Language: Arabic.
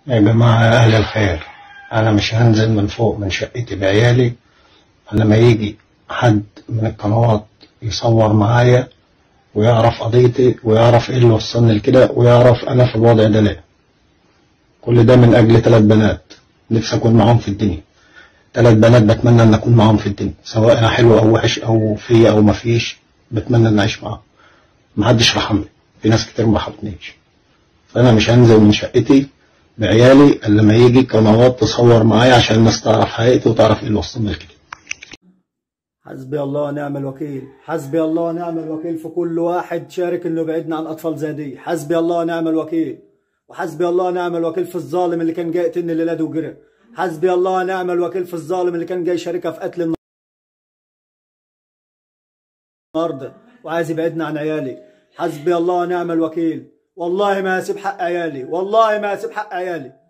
يا جماعة يا أهل الخير، أنا مش هنزل من فوق من شقتي بعيالي لما يجي حد من القنوات يصور معايا ويعرف قضيتي ويعرف إيه اللي وصلني لكده ويعرف أنا في الوضع ده ليه. كل ده من أجل 3 بنات نفسي أكون معاهم في الدنيا. 3 بنات بتمنى أن أكون معاهم في الدنيا، سواء أنا حلو أو وحش أو في أو ما فيش، بتمنى أن أعيش معاهم. محدش رحمني، في ناس كتير ما رحمتنيش. فأنا مش هنزل من شقتي بعيالي إلا لما يجي قنوات تصور معايا عشان الناس تعرف حقيقتي وتعرف ايه اللي وصلني لكده. حسبي الله ونعم الوكيل، حسبي الله ونعم الوكيل في كل واحد شارك انه يبعدنا عن اطفال زي دي. حسبي الله ونعم الوكيل، وحسبي الله ونعم الوكيل في الظالم اللي كان جاي يقتلني الليله دي وجرى. حسبي الله ونعم الوكيل في الظالم اللي كان جاي يشاركها في قتل النهارده وعايز يبعدنا عن عيالي. حسبي الله ونعم الوكيل، والله ما هسيب حق عيالي، والله ما هسيب حق عيالي.